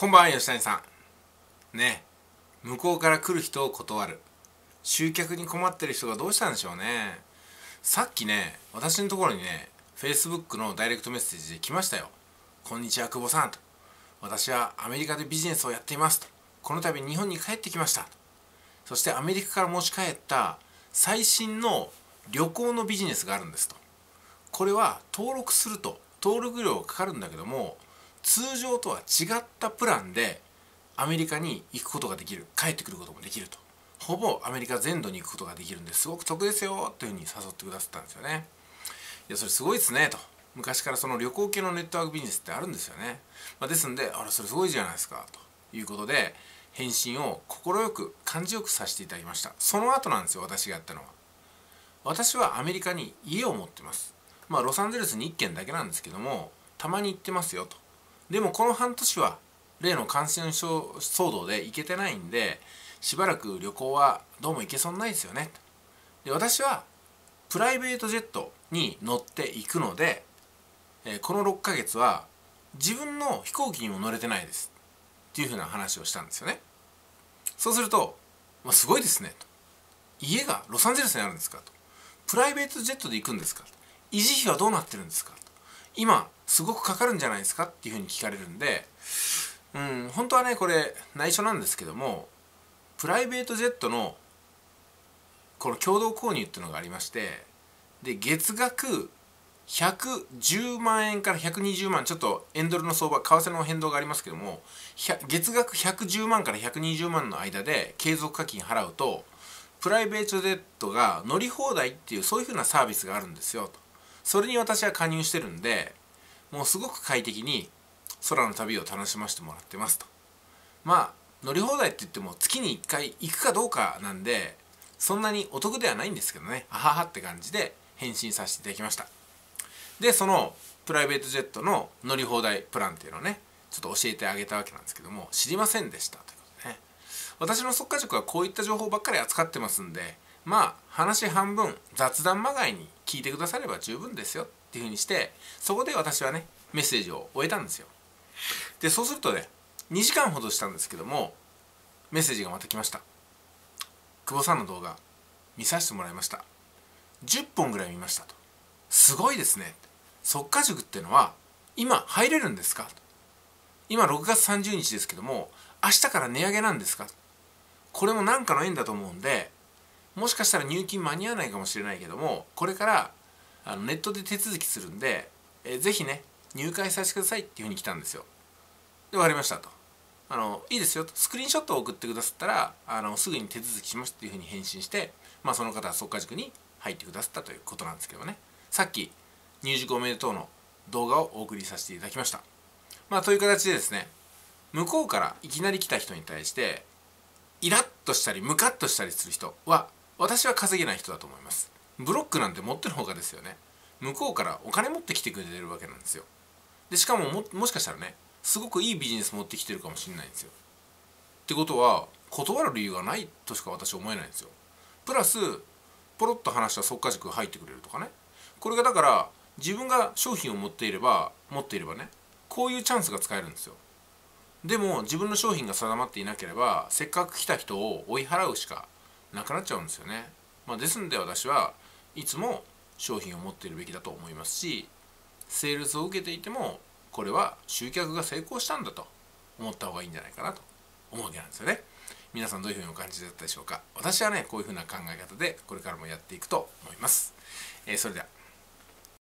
こんばんは、吉谷さん。ね、向こうから来る人を断る。集客に困ってる人がどうしたんでしょうね。さっきね、私のところにね、Facebook のダイレクトメッセージで来ましたよ。こんにちは、久保さんと。私はアメリカでビジネスをやっていますと。この度日本に帰ってきましたと。そしてアメリカから持ち帰った最新の旅行のビジネスがあるんですと。これは登録すると登録料がかかるんだけども、通常とは違ったプランでアメリカに行くことができる、帰ってくることもできると。ほぼアメリカ全土に行くことができるんですごく得ですよというふうに誘ってくださったんですよね。いや、それすごいですねと。昔からその旅行系のネットワークビジネスってあるんですよね。ですんで、あらそれすごいじゃないですかということで返信を快く感じよくさせていただきました。その後なんですよ、私がやったのは。私はアメリカに家を持ってます。ロサンゼルスに1軒だけなんですけども、たまに行ってますよと。でもこの半年は例の感染症騒動で行けてないんで、しばらく旅行はどうも行けそうにないですよね。で、私はプライベートジェットに乗っていくので、この6ヶ月は自分の飛行機にも乗れてないですっていうふうな話をしたんですよね。そうすると、すごいですねと。家がロサンゼルスにあるんですかと。プライベートジェットで行くんですかと。維持費はどうなってるんですかと。今すごくかかるんじゃないですかっていうふうに聞かれるんで、本当はねこれ内緒なんですけども、プライベートジェットのこの共同購入っていうのがありまして、で月額110万円から120万、ちょっと円ドルの相場為替の変動がありますけども、月額110万から120万の間で継続課金払うとプライベートジェットが乗り放題っていう、そういうふうなサービスがあるんですよと。それに私は加入してるんで、もうすごく快適に空の旅を楽しませてもらってますと。乗り放題って言っても月に1回行くかどうかなんで、そんなにお得ではないんですけどね、あははって感じで返信させていただきました。で、そのプライベートジェットの乗り放題プランっていうのをね、ちょっと教えてあげたわけなんですけども、知りませんでしたということでね。私の速稼塾はこういった情報ばっかり扱ってますんで、話半分雑談まがいに聞いてくだされば十分ですよっていうふうにして、そこで私はねメッセージを終えたんですよ。で、そうするとね、2時間ほどしたんですけども、メッセージがまた来ました。久保さんの動画見させてもらいました。10本ぐらい見ましたと。すごいですね。速稼塾っていうのは今入れるんですか。今6月30日ですけども、明日から値上げなんですか。これも何かの縁だと思うんで、もしかしたら入金間に合わないかもしれないけども、これからネットで手続きするんで、ぜひね入会させてくださいっていうふうに来たんですよ。で、分かりましたと。いいですよと。スクリーンショットを送ってくださったらすぐに手続きしますっていうふうに返信して、その方は速稼塾に入ってくださったということなんですけどね。さっき入塾おめでとうの動画をお送りさせていただきました。という形でですね、向こうからいきなり来た人に対してイラッとしたりムカッとしたりする人は、私は稼げない人だと思います。ブロックなんて持ってる方がですよね。向こうからお金持ってきてくれてるわけなんですよ。で、しかももしかしたらね、すごくいいビジネス持ってきてるかもしれないんですよ。ってことは断る理由がないとしか私は思えないんですよ。プラスポロッと話した速稼塾が入ってくれるとかね。これがだから自分が商品を持っていればね、こういうチャンスが使えるんですよ。でも自分の商品が定まっていなければ、せっかく来た人を追い払うしかなくなっちゃうんですよね。ですんで私はいつも商品を持っているべきだと思いますし、セールスを受けていてもこれは集客が成功したんだと思った方がいいんじゃないかなと思うわけなんですよね。皆さんどういうふうにお感じだったでしょうか。私はねこういうふうな考え方でこれからもやっていくと思います。それでは。